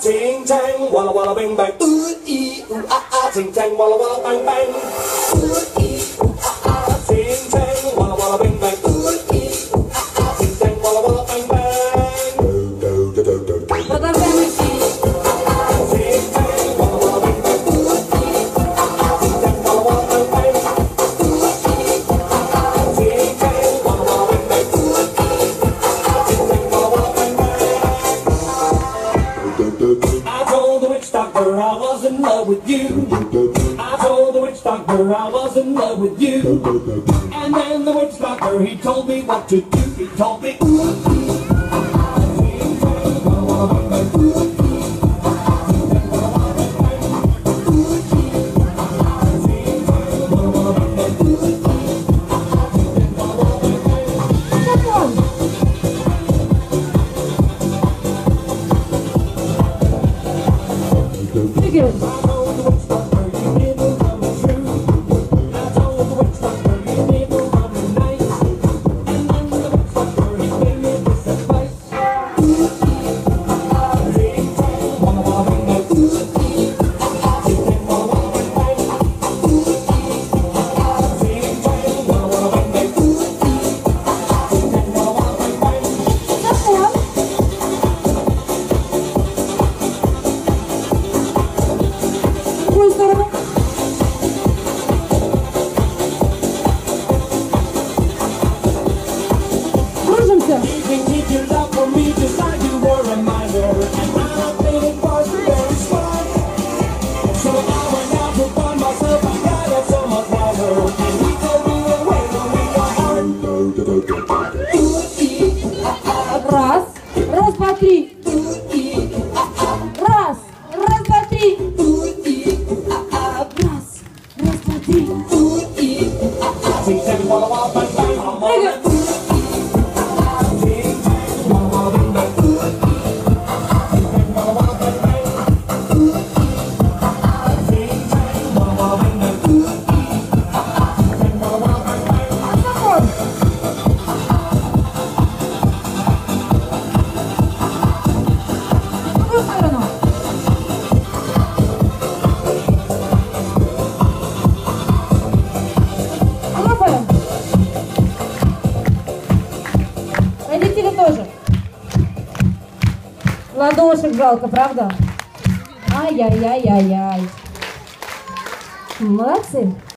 Ting tang, walla walla bang bang, ooh ee ooh ah ah. Ting tang, walla walla bang bang, ooh ee ooh ah ah. Ting tang, walla walla bang bang, ooh ee ooh ah ah. Ting tang, walla walla bang bang. Продолжаем идти. Ting tang, walla walla bang bang, ooh ee ooh ah ah. Ting tang, walla walla bang bang, ooh ee ooh ah ah. Ting tang, walla walla bang bang, ooh ee ooh ah ah. Ting tang, walla walla bang bang. I told the witch doctor I was in love with you. I told the witch doctor I was in love with you. And then the witch doctor, he told me what to do. He told me, Двигаем. В другую сторону. Кружимся. Раз. Раз, два, три. Раз. Раз, два, три. Раз. Раз, два, три. Прыгаем. Родители тоже. Ладошек жалко, правда? Ай-яй-яй-яй-яй. Молодцы.